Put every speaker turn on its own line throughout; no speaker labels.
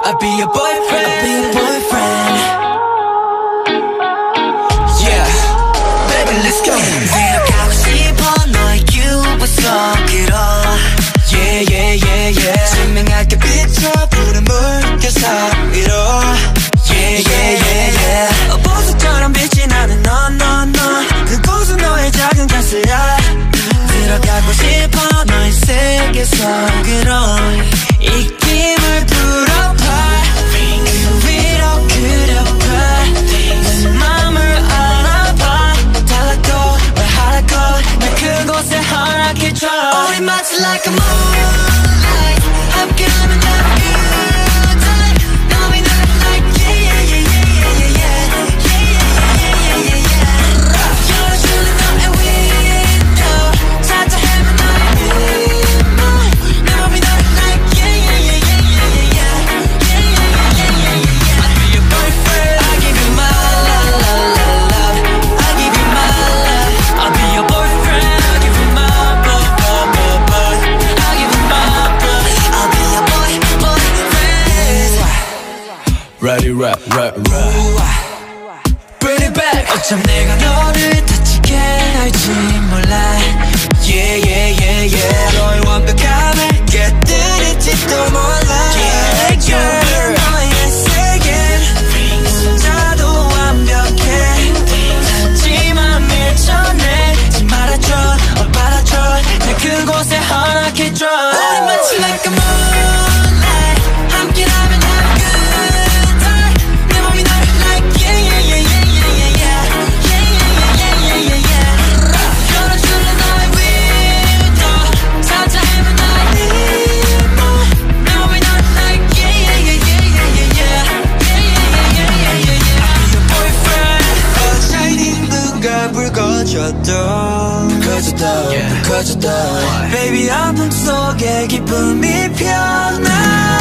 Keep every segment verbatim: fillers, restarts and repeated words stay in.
I'll be your boyfriend.
I'll be your boyfriend.
Yeah, baby, let's go.
생각하고 싶어 너의 규보 속으로.
Yeah, yeah, yeah, yeah.
증명할게 비춰 푸른 물결 사이로.
Yeah, yeah, yeah, yeah.
보석처럼 빛이 나는 너, 너, 너. 그곳은 너의 작은 가스야. 들어가고 싶어 너의 세계 속으로. 이 힘을 불어봐. 그 위로 그려봐. 내 맘을 알아봐. 달라고 말하라고 날 그곳에 허락해줘. 우리 마치 like a moonlight. 함께하면 난 good time. 너의 나를 like yeah yeah yeah yeah yeah yeah yeah yeah yeah. 열어주는 너의 window. 살짝 헤맨 너의 눈물. 내 맘이 너를 like yeah yeah yeah yeah yeah yeah yeah yeah yeah. I'll be your boyfriend. I give you my love, love, love. I give you my love. I'll be your boyfriend. I give you my love, love, love, love. I give you my love. I'll be your boy, boyfriend.
Ready, rap, rap, rap. Bring it back.
어쩜 내가 너를 다치게 할지 몰라.
Yeah, yeah, yeah, yeah.
너의 완벽함에 깨뜨릴지도 몰라.
Yeah, girl.
너의 세계는 혼자도 완벽해. 하지만 밀쳐내지 말아줘. 어 받아줘. 날 그곳에 허락해줘. 우리 마치 like a moonlight. 함께라면 have a good time. 내 맘이 너를 like yeah yeah yeah yeah yeah yeah yeah yeah yeah yeah yeah. 열어줄래 너의 window. 살짝 헤맨 너의 눈물. 내 맘이 너를 like yeah yeah yeah yeah yeah yeah yeah yeah yeah yeah yeah. I'll be your boyfriend. Oh shining blue가 불 꺼져도
커졌다,
yeah.
커졌다.
Baby 아픔 속에 기쁨이 피어나.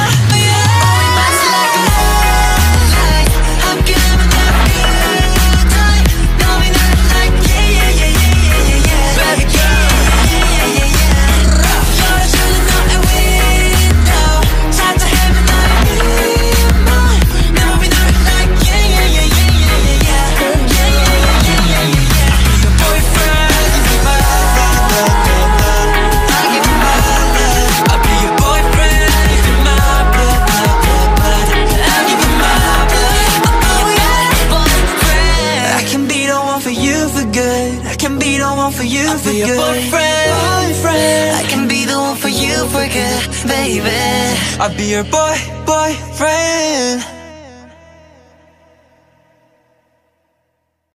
For you
I'll
for
be your
good,
boyfriend.
boyfriend. I can be the one for you for good, baby. I'll be your boy, boyfriend.